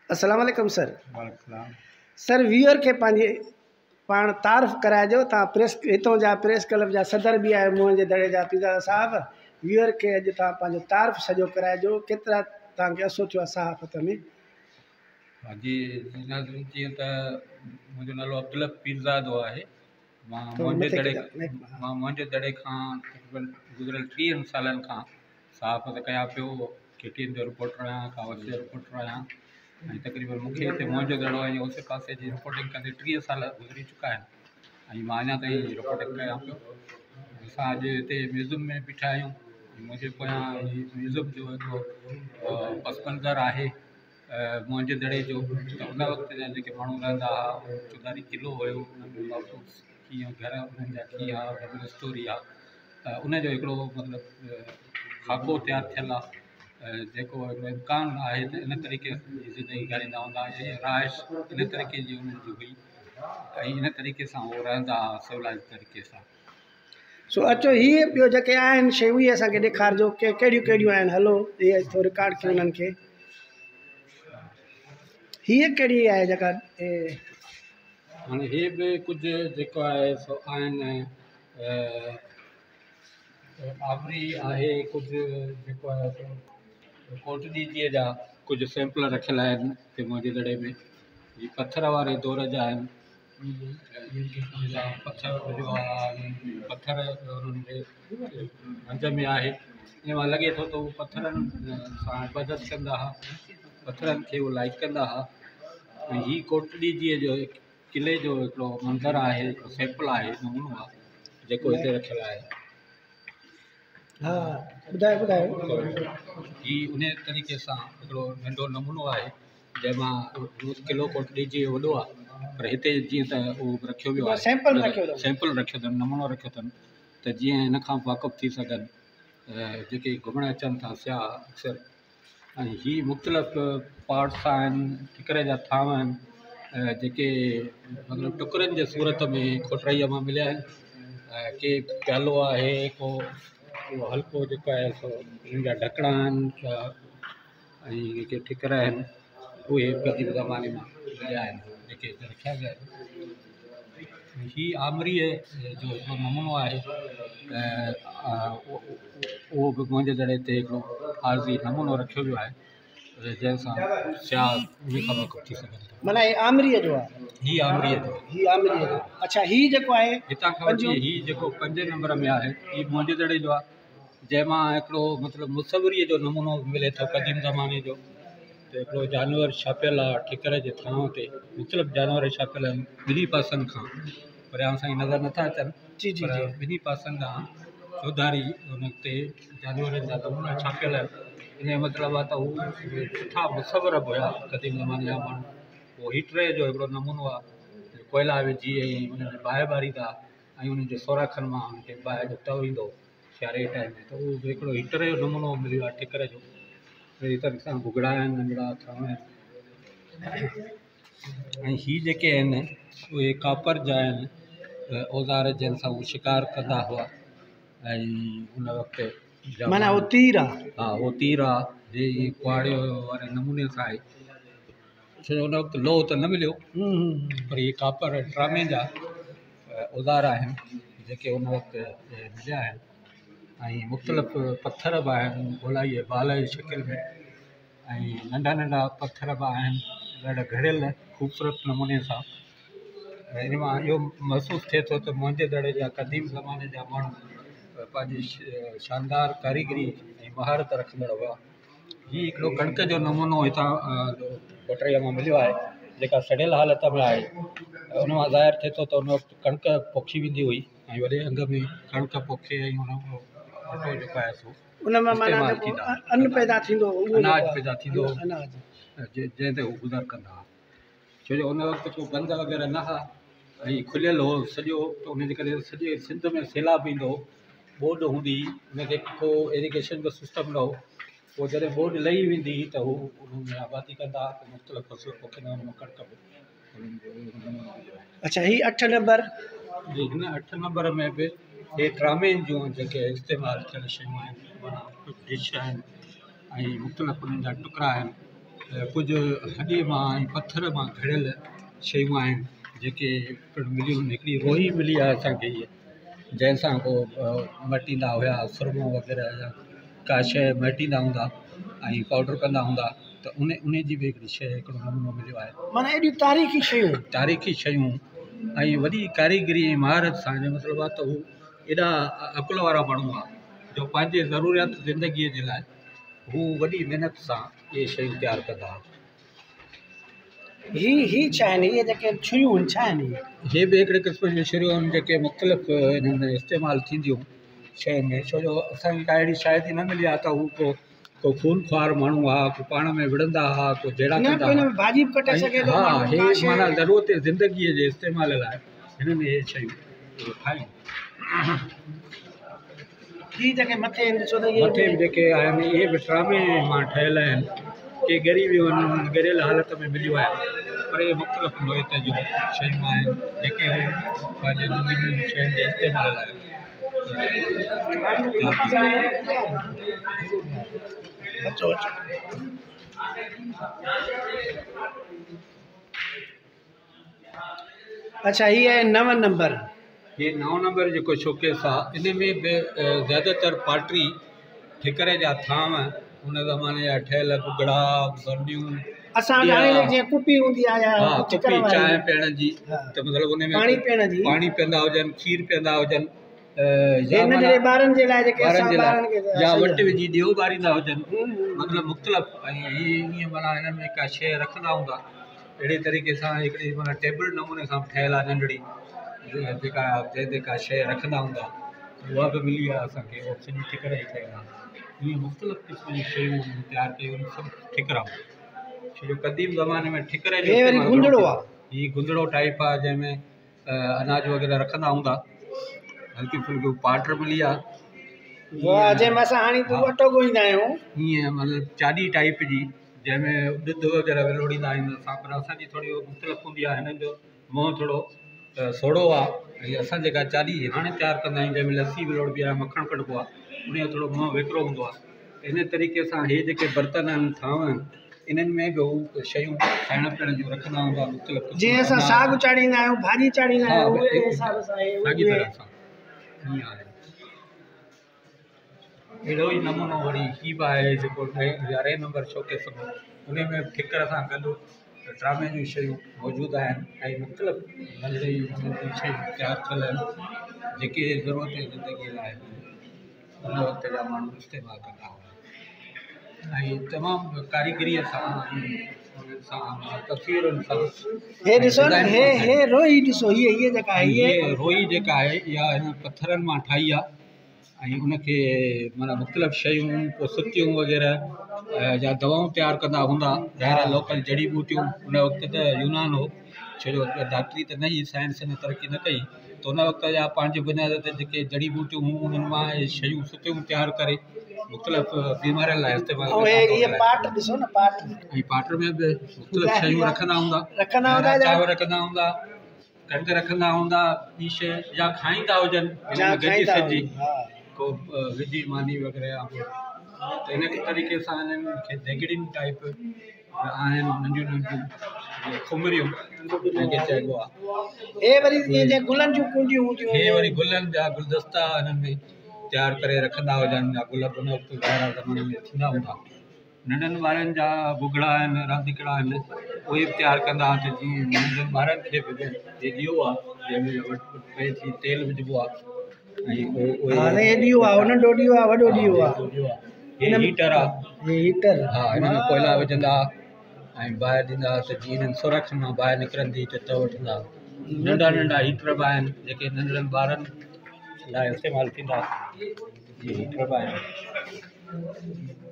अस्सलाम वालेकुम सर। वालेकुम। सर व्यूअर के पाण तारीफ़ कराइजो। तव्हां प्रेस हितों जा प्रेस क्लब जा सदर भी आहे मोहन जे दड़े जा पीज़ा साहब। व्यूअर के अॼु तव्हां पंहिंजो तारीफ़ सॼो कराइजो, केतिरा तव्हांखे असो थियो आहे सहाफ़त में। हाँ जी, जीअं त मुंहिंजो नालो अब्दुल पीरज़ादो आहे। मां मोहन जे दड़े खां तक़रीबन गुज़िरियल 30 सालनि खां सहाफ़त कयां पियो। KTN जो रिपोर्टर आहियां, कावस जो रिपोर्टर आहियां ऐं तक़रीबन मूंखे हिते मोहन जो दड़ो ऐं उस पासे जी रिपोर्टिंग कंदे 30 साल गुज़री चुका आहिनि ऐं मां अञा ताईं रिपोर्टिंग कयां पियो। असां अॼु हिते म्यूज़ियम में बीठा आहियूं। मुंहिंजे पोयां म्यूज़ियम जो हिकिड़ो पस मंज़र आहे मोहन जे दड़े जो। त उन वक़्त जा जेके माण्हू रहंदा हुआ, चौधारी क़िलो हुयो, कीअं घर उन्हनि जा कीअं आहे, डबल स्टोरी आहे, उनजो हिकिड़ो मतिलबु खाको तयारु थियलु आहे जेको हिकिड़ो इम्कान आहे त इन तरीक़े जी ज़िंदगी गारींदा हूंदा। इहा राइश इन तरीक़े जी उन्हनि जी हुई ऐं इन तरीक़े सां उहो रहंदा हुआ सिविलाइज़ तरीक़े सां। सो अचो हीअ ॿियो जेके आहिनि शयूं इहे असांखे ॾेखारिजो के कहिड़ियूं कहिड़ियूं आहिनि। हलो इहे थोरो रिकॉर्ड कयो उन्हनि खे। हीअ कहिड़ी आहे जेका हाणे इहे बि कुझु जेको आहे सो आहिनि आवरी आहे, कुझु जेको आहे कोटदीजीअ जा कुझु सैंपल रखियल आहिनि हिते मुंहिंजे दड़े में। हीअ पथर वारे दौर जा आहिनि। पथर जो आहे, पथर उन्हनि जे हंज में आहे। ईअं मां लॻे थो त उहे पथरनि सां इबादत कंदा हुआ, पथरनि खे उहे लाइक कंदा हुआ। ऐं हीअ कोटदीजीअ जो क़िले जो हिकिड़ो मंदरु आहे, सैंपल आहे, नमूनो आहे जेको हिते रखियलु आहे। हा ॿुधायो ॿुधायो। हीअ उन तरीक़े सां हिकिड़ो नंढो नमूनो आहे जंहिंमां क़िलो कोटदीजीअ वॾो आहे, पर हिते जीअं त उहो रखियो वियो आहे, सैंपल रखियो अथनि, नमूनो रखियो अथनि त जीअं हिन खां वाक़ुफ़ु थी सघनि जेके घुमणु अचनि था सियाह अक्सर। ऐं हीअ मुख़्तलिफ़ पार्ट्स आहिनि, ठिकरे जा थांव आहिनि जेके मतिलबु टुकरनि जे सूरत में कोटराईअ मां मिलिया आहिनि। के प्यालो आहे, को उहो हल्को जेको आहे सो हिननि जा ढकणा आहिनि ऐं जेके ठिकर आहिनि उहे क़दीम ज़माने मां मिलिया आहिनि जेके रखिया विया आहिनि। हीअ आमरीअ जो हिकिड़ो नमूनो आहे, उहो बि मुंहिंजे दड़े ते हिकिड़ो आरज़ी नमूनो रखियो वियो आहे जंहिंसां सियाह उन खां वाक़ुफ़ु थी सघनि था। माना हीअ आमरीअ जो आहे? हीअ आमरीअ जो। अच्छा हीअ जेको आहे हितां खां वठी हीअ जेको 5 नंबर में आहे हीअ मुंहिंजे दड़े जो आहे, जंहिंमां हिकिड़ो मतिलबु मुसवरीअ जो नमूनो मिले थो क़दीम ज़माने जो। त हिकिड़ो जानवर छापियल आहे ठिकर जे थांव ते, मुख़्तलिफ़ जानवर छापियल आहिनि ॿिन्ही पासनि खां, परियां सां ई नज़र नथा अचनि। जी जी जी। ॿिन्ही पासनि खां चौधारी हुन ते जानवरनि जा नमूना छापियल आहिनि। इन जो मतिलबु आहे त हू सुठा मुसवर बि हुया क़दीम ज़माने जा माण्हू। पोइ हीटरे जो हिकिड़ो नमूनो आहे, कोयला विझी ऐं हुनजी बाहि ॿारींदा ऐं उन्हनि जे सोराखनि मां हुनखे बाहि जो तओ ईंदो सियारे टाइम में, त उहो बि हिकिड़ो हीटर जो नमूनो मिलियो आहे ठिकर जो। अहिड़ी तरह सां भुॻड़ा आहिनि, नंढड़ा थांव आहिनि। ऐं हीअ जेके आहिनि उहे कापर जा आहिनि औज़ार जंहिंसां उहे शिकार कंदा हुआ ऐं उन वक़्तु माना उहो तीर आहे। हा उहो तीर आहे जे कुआड़े वारे नमूने सां आहे, छो जो उन वक़्तु लोह त न मिलियो, पर इहे कापर ड्रामे जा औज़ार आहिनि जेके उन वक़्तु मिलिया आहिनि। ऐं मुख़्तलिफ़ पथर बि आहिनि गोलाई बाल जी शिकिल में, ऐं नंढा नंढा पथर बि आहिनि ॾाढा घड़ियल ख़ूबसूरत नमूने सां। इन मां इहो महसूसु थिए थो त मुंहिंजे दड़े जा क़दीम ज़माने जा माण्हू पंहिंजी शानदार कारीगरी ऐं महारत रखंदड़ हुआ। हीअ हिकिड़ो कणिक जो नमूनो हितां कोटरीअ मां मिलियो आहे जेका सड़ियल हालत में आहे। उन मां ज़ाहिर थिए थो त उन वक़्तु कणिक पोखी वेंदी हुई ऐं वॾे अंग में कणिक पोखे ऐं उन अटो जेको आहे सो इस्तेमालु थींदा, अन्न पैदा थींदो, अनाज पैदा थींदो जंहिं ते हू गुज़र कंदा हुआ। छो जो उन वक़्तु को बंद वग़ैरह न हुआ ऐं खुलियल हो सॼो, त उनजे करे सॼे सिंध में सैलाब ईंदो, ॿोॾि हूंदी, उनखे को इरिगेशन जो सिस्टम न हो। पोइ जॾहिं ॿोॾि लही वेंदी त हू उनमें आबादी कंदा त मुख़्तलिफ़ फ़सुलु पोखींदा, उनमें कणिक बि। अच्छा हीअ 8 नंबर जी, हिन 8 नंबर में बि हे ड्रामेन जूं जेके इस्तेमालु थियल शयूं आहिनि, माना डिश आहिनि ऐं मुख़्तलिफ़ उन्हनि जा टुकड़ा आहिनि कुछ हॾी मां पत्थर मां घड़ियल शयूं आहिनि जेके मिलियूं। हिकिड़ी रोही मिली आहे असांखे हीअ, जंहिंसां को मटींदा हुया सुरमो वग़ैरह या का शइ मटींदा हूंदा ऐं पाउडर कंदा हूंदा, त उन जी बि हिकिड़ी शइ हिकिड़ो नमूनो मिलियो आहे। माना एॾियूं तारीख़ी शयूं ऐं वॾी कारीगरी ऐं महारत सां। जो मतिलबु आहे त हू एॾा अकुल वारा माण्हू आहे जो पंहिंजे ज़रूरियात ज़िंदगीअ जे लाइ हू वॾी महिनत सां इहे शयूं तयारु कंदा हुआ। ही छा आहिनि इहे जेके छुरियूं आहिनि, छा आहिनि इहे बि हिकिड़े क़िस्म जूं छुरियूं आहिनि जेके मुख़्तलिफ़ हिननि में इस्तेमालु थींदियूं शयुनि में। छो जो असांखे का अहिड़ी शायदि न मिली आहे त हू को खून ख़्वार माण्हू आहे, को पाण में विढ़ंदा हुआ, को जहिड़ा कंदा हुआ। भाॼी बि कटे सघे थो। हा, हे माना ज़रूरत ज़िंदगीअ जे इस्तेमाल लाइ हिननि इहे शयूं ठाहियूं। ही जेके मथे बि जेके आहिनि इहे बि ट्रामे मां ठहियल आहिनि के ॻरी वियूं आहिनि, ॻरियल हालत में मिलियूं आहिनि, पर इहे मुख़्तलिफ़ नोयत जूं शयूं आहिनि जेके पंहिंजे ज़िंदगी शयुनि जे इस्तेमाल लाइ। अच्छा, ये है 9 नंबर। ये 9 नंबर जो शोकेस आहे, इन में बि ज़्यादातर पाटरी ठिकर जा थाम उन ज़माने जा ठहियल गुगड़ा बर्नियूं असां हाणे जीअं कुपी हूंदी आहे या कुपी चांहि पीअण जी, त मतिलबु उन में पाणी पीअंदा हुजनि, खीर पीअंदा हुजनि, ॿारनि जे लाइ या वटि विझी ॾियो ॿारींदा हुजनि, मतिलबु मुख़्तलिफ़। ऐं ईअं माना हिननि में का शइ रखंदा हूंदा अहिड़े तरीक़े सां हिकिड़ी माना टेबल नमूने सां ठहियल आहे नंढड़ी जेका जंहिं का शइ रखंदा हूंदा, उहा बि मिली आहे असांखे। उहा सॼी ठिकर जी ठहियल आहे। ईअं मुख़्तलिफ़ क़िस्म जी शयूं तयारु कयूं सभु ठिकरा। छो जो क़दीम ज़माने में ठिकर जो गुंदड़ो आहे, हीअ गुंदड़ो टाइप आहे जंहिंमें अनाज वग़ैरह रखंदा हूंदा। हल्की फुल्की पाटर मिली आहे जंहिंमें असां हाणे अटो ॻोहींदा आहियूं, ईअं मतिलबु चाॾी टाइप जी जंहिंमें ॾुध वग़ैरह विलोड़ींदा आहियूं असां, पर असांजी थोरी मुख़्तलिफ़ हूंदी आहे। हिननि जो मुंहुं थोरो सोड़ो आहे ऐं असां जेका चाॾी हाणे तयारु कंदा आहियूं जंहिंमें लस्सी विलोड़बी आहे, मखणु कढिबो आहे, उन जो थोरो मुंहुं वेकिरो हूंदो आहे। इन तरीक़े सां इहे जेके बर्तन आहिनि थांव आहिनि, इन्हनि में बि हू शयूं खाइण पीअण जूं रखंदा हूंदा मुख़्तलिफ़। जीअं असां साग चाढ़ींदा आहियूं, भाॼी चाढ़ींदा आहियूं, साॻी तरह सां ईअं आहे। अहिड़ो ई नमूनो वरी ही बि आहे जेको 11 नंबर शोकेस में, उन में ठिकर सां गॾु ड्रामे जूं शयूं मौजूदु आहिनि ऐं मुख़्तलिफ़ नंढड़ी शयूं तयारु थियल आहिनि जेके ज़रूरत ज़िंदगीअ लाइ उन वक़्त जा माण्हू इस्तेमालु कंदा हुआ ऐं तमामु कारीगरीअ सां तस्वीरुनि सां। हे ॾिसो न, हे रोई ॾिसो, हीअ जेका आहे, हीअ रोई जेका आहे इहा हिन पथरनि मां ठाही आहे ऐं उनखे माना मुख़्तलिफ़ शयूं पोइ सुतियूं वग़ैरह या दवाऊं तयारु कंदा हूंदा। ॿाहिरां लोकल जड़ी बूटियूं, उन वक़्त त यूनान हो, छो जो डॉक्टरी त न हुई, साइंस ने तरक़ी न कई, त उन वक़्त जा पंहिंजे बुनियाद ते जेके जड़ी बूटियूं हुयूं उन्हनि मां शयूं सुतियूं तयारु करे मुख़्तलिफ़ बीमारियुनि लाइ इस्तेमालु कंदा। ऐं पाटर में बि मुख़्तलिफ़ शयूं रखंदा हूंदा, चांवर रखंदा हूंदा, कणिक रखंदा हूंदा, ॿी शइ या खाईंदा हुजनि गॾिजी सॼी को विझी मानी वग़ैरह। त इन तरीक़े सां हिननि खे देगिड़ियुनि टाइप आहिनि, नंढियूं नंढियूं खुमरियूं जंहिंखे चइबो आहे। हे वरी गुलनि जा गुलदस्ता हिननि में तयारु करे रखंदा हुजनि, या गुल उन वक़्तु ॿाहिरां ज़माने में थींदा हूंदा। नंढनि ॿारनि जा भुॻड़ा आहिनि, रांदीकड़ा आहिनि, उहे बि तयारु कंदा हुआ। त जीअं नंढनि ॿारनि खे बि ॾियो आहे जंहिंमें तेल विझिबो आहे ऐं हीटर आहे, हा, हिन में कोयला विझंदा ऐं ॿाहिरि ॾींदा त जीअं हिननि सुरख मां ॿाहिरि निकिरंदी त वठंदा। नंढा नंढा हीटर बि आहिनि जेके नंढड़नि ॿारनि लाइ इस्तेमालु थींदा, हीटर बि आहिनि।